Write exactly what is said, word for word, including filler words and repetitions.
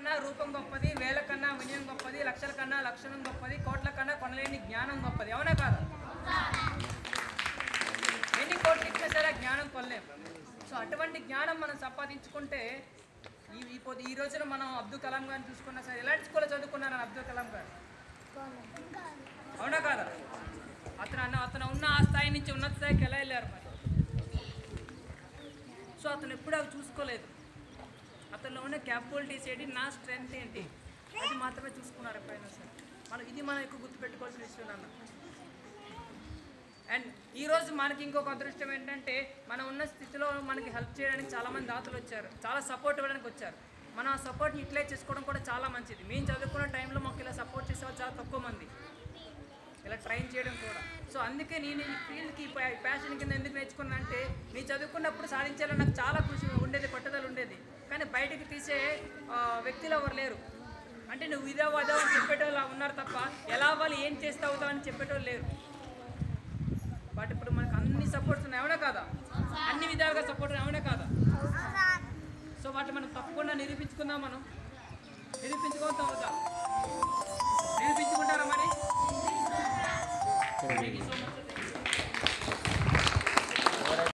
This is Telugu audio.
కన్నా రూపం గొప్పది, వేల కన్నా వినయం గొప్పది, లక్షల కన్నా లక్షణం గొప్పది, కోట్ల కన్నా కొనలేని జ్ఞానం గొప్పది. అవునా కాదా? ఎన్ని కోట్లు ఇచ్చినా సరే జ్ఞానం కొనలేం. సో అటువంటి జ్ఞానం మనం సంపాదించుకుంటే ఈ ఈ రోజున మనం అబ్దుల్ కలాం గారిని చూసుకున్నా సరే ఎలాంటి స్కూల్లో చదువుకున్నాను అబ్దుల్ కలాం గారు? అవునా కాదా? అతను అన్న అతను ఉన్న ఆ స్థాయి నుంచి ఉన్నత స్థాయికి ఎలా వెళ్ళారు మరి? సో అతను ఎప్పుడు అవి చూసుకోలేదు. అతనిలో ఉన్న క్యాపబిలిటీస్ ఏంటి, నా స్ట్రెంగ్త్ ఏంటి, అది మాత్రమే చూసుకున్నారు ఎప్పుడైనా సరే. మనం ఇది మనం ఎక్కువ గుర్తుపెట్టుకోవాల్సిన విషయం అన్న. అండ్ ఈరోజు మనకి ఇంకొక అదృష్టం ఏంటంటే మనం ఉన్న స్థితిలో మనకి హెల్ప్ చేయడానికి చాలామంది దాతలు వచ్చారు, చాలా సపోర్ట్ ఇవ్వడానికి వచ్చారు. మనం ఆ సపోర్ట్ని యూటిలైజ్ చేసుకోవడం కూడా చాలా మంచిది. మేము చదువుకున్న టైంలో మాకు ఇలా సపోర్ట్ చేసేవాళ్ళు చాలా తక్కువ మంది, ఇలా ట్రైన్ చేయడం కూడా. సో అందుకే నేను ఈ ఫీల్డ్కి ప్యాషన్ కింద ఎందుకు నేర్చుకున్నా అంటే నేను చదువుకున్నప్పుడు సాధించాలని నాకు చాలా కృషి ఉండేది, పట్టుదల ఉండేది. కానీ బయటకు తీసే వ్యక్తులు ఎవరు లేరు. అంటే నువ్వు ఇదే అదో అని చెప్పేటోళ్ళు ఉన్నారు తప్ప ఎలా అవ్వాలి, ఏం చేస్తే అవుతావు అని చెప్పేటోళ్ళు లేరు. బట్ ఇప్పుడు మనకు అన్ని సపోర్ట్స్ ఉన్నాయి. అవునా కాదా? అన్ని విధాలుగా సపోర్ట్ అవునా కాదా? సో వాటి మనం తప్పకుండా నిరూపించుకుందాం. మనం నిరూపించుకోవద్దాం అవుతా నిరూపించుకుంటారా మరి? Thank you so much.